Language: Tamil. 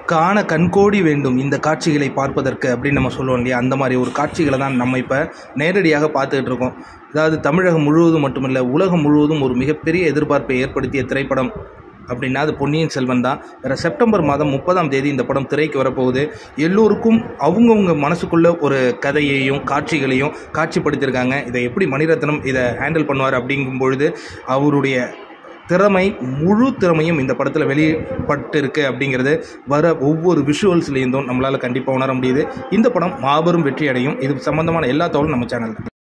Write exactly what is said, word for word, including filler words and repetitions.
காண கண்கோடி வேண்டும் இந்த காட்சிகளை பார்ப்பதற்கு அப்படின்னு நம்ம சொல்லுவோம் இல்லையா, அந்த மாதிரி ஒரு காட்சிகளை தான் நம்ம இப்போ நேரடியாக பார்த்துக்கிட்டு இருக்கோம். அதாவது தமிழகம் முழுவதும் மட்டுமில்லை, உலகம் முழுவதும் ஒரு மிகப்பெரிய எதிர்பார்ப்பை ஏற்படுத்திய திரைப்படம் அப்படின்னா அது பொன்னியின் செல்வன் தான். வேறு செப்டம்பர் மாதம் முப்பதாம் தேதி இந்த படம் திரைக்கு வரப்போகுது. எல்லோருக்கும் அவங்கவுங்க மனசுக்குள்ள ஒரு கதையையும் காட்சிகளையும் காட்சிப்படுத்தியிருக்காங்க. இதை எப்படி மணிரத்னம் இதை ஹேண்டில் பண்ணுவார் அப்படிங்கும் பொழுது அவருடைய திறமை, முழு திறமையும் இந்த படத்தில் வெளிப்பட்டு இருக்கு அப்படிங்கிறது வர ஒவ்வொரு விஷுவல்ஸ்லேருந்தும் நம்மளால் கண்டிப்பாக உணர முடியுது. இந்த படம் மாபெரும் வெற்றி அடையும். இது சம்பந்தமான எல்லா தகவலும் நம்ம சேனலில்